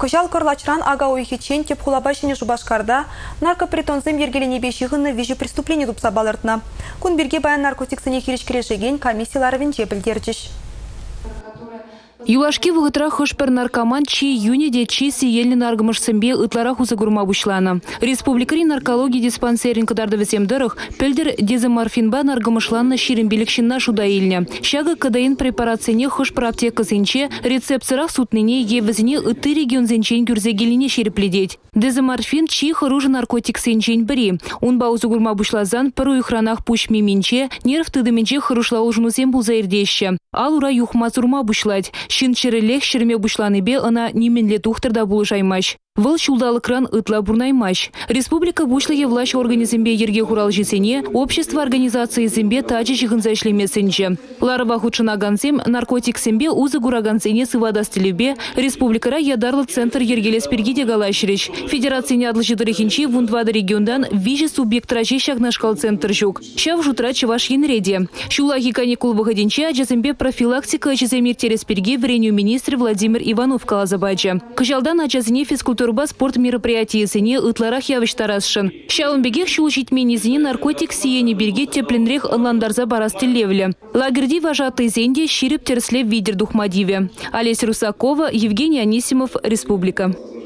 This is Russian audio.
Кыжал кырлачран ага ойхичен теп хулабашыне жубашкарда наркопритонзым ергелене бешігіні вижу преступление тупса балыртна. Кун бірге баян наркотиксіне керешкерешеген комиссиялары венже білдердіш. Юлашки вғытра хышпер наркоман чи юниде чи сиелі наргымышсымбе ытлара хузы гурма бушлана. Республикари наркология диспансерин кадарды весемдырых пельдер дезоморфинба наргымышланна ширинбелікшінна шуда илня. Шага кадайын препарацияне хышпер аптека зенче рецепцирах сутныне евізіне ыты регион зенчен гюрзегеліне шерепледеть. Дезоморфин чи хоружы наркотик сенчен біри. Он баузы гурма бушлазан пару юхранах пуш миминче, нерв тыдыминче хорушла жнусем бузаирдеще. Алура юхмазурма бушлать. Шин черелех шерме бушланы бе ана неменле тухтырда булышаймаш. Выл шулдалы кран ытла бурнаймаш. Республика бушлы евлаш организмбе ерге хурал жесене, общество организации зембе тачы жихынза ишлемесенче. Ларова худшына ганзем наркотик сембе узы гурагансене сывадастылебе республикара ядарлы центр ергелес пергиде галашрич. Федерацияне адлыжидырыхинчи вундвады региондан вижи субъектрачи шагнашкал центр жук. Шав жутра чеваш енреде. Шулахи каникул выходинче аджазембе профилактика аджаземир тересперги врению министр Владимир Иванов калазабаджа. Кыжалдан аджазине физкультура спорт мероприятия сене ытларах явыштарасшын. Шаунбегех шулучить менезине наркотик сиене берге тепленрех онландарза барастылевле. Лагерди вожатый зенде ширип терслев видер духмадиве. Олеся Русакова, Евгений Анисимов, Республика.